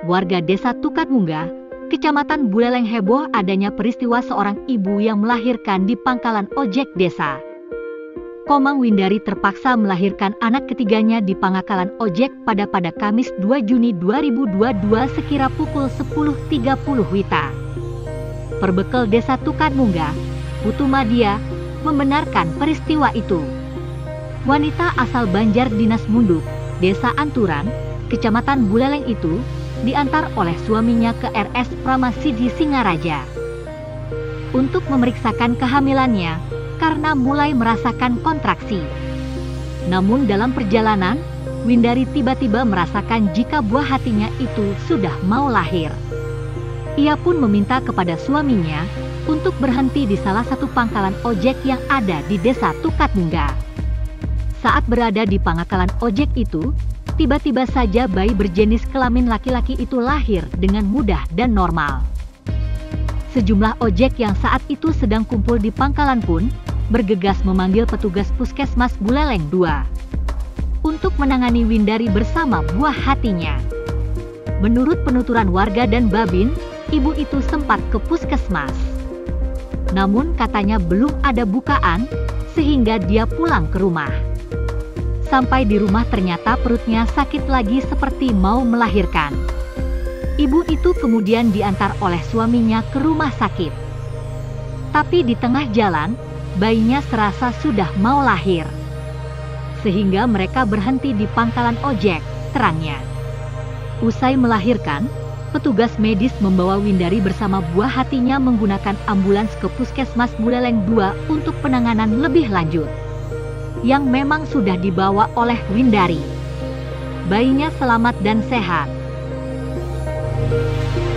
Warga desa Tukatmunggah, Kecamatan Buleleng heboh adanya peristiwa seorang ibu yang melahirkan di pangkalan ojek desa. Komang Windari terpaksa melahirkan anak ketiganya di pangkalan ojek pada Kamis 2 Juni 2022 sekira pukul 10.30 WITA. Perbekal desa Tukatmunggah, Putu Madia, membenarkan peristiwa itu. Wanita asal Banjar Dinas Munduk, Desa Anturan, Kecamatan Buleleng itu diantar oleh suaminya ke RS Pramasidi Singaraja untuk memeriksakan kehamilannya karena mulai merasakan kontraksi. Namun dalam perjalanan, Windari tiba-tiba merasakan jika buah hatinya itu sudah mau lahir. Ia pun meminta kepada suaminya untuk berhenti di salah satu pangkalan ojek yang ada di desa Tukatmunggah. Saat berada di pangkalan ojek itu, tiba-tiba saja bayi berjenis kelamin laki-laki itu lahir dengan mudah dan normal. Sejumlah ojek yang saat itu sedang kumpul di pangkalan pun bergegas memanggil petugas Puskesmas Buleleng 2 untuk menangani Windari bersama buah hatinya. Menurut penuturan warga dan Babin, ibu itu sempat ke puskesmas. Namun katanya belum ada bukaan, sehingga dia pulang ke rumah. Sampai di rumah ternyata perutnya sakit lagi seperti mau melahirkan. Ibu itu kemudian diantar oleh suaminya ke rumah sakit. Tapi di tengah jalan, bayinya serasa sudah mau lahir. Sehingga mereka berhenti di pangkalan ojek, terangnya. Usai melahirkan, petugas medis membawa Windari bersama buah hatinya menggunakan ambulans ke Puskesmas Buleleng 2 untuk penanganan lebih lanjut, yang memang sudah dibawa oleh Windari. Bayinya selamat dan sehat.